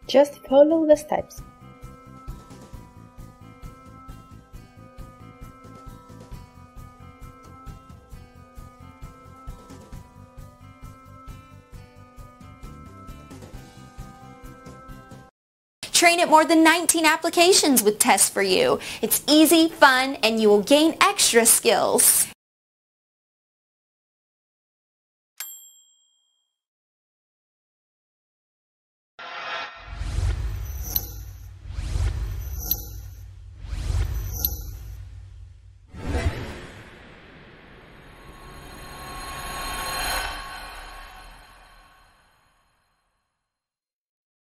Just follow the steps. Train at more than 19 applications with tests for you. It's easy, fun, and you will gain extra skills.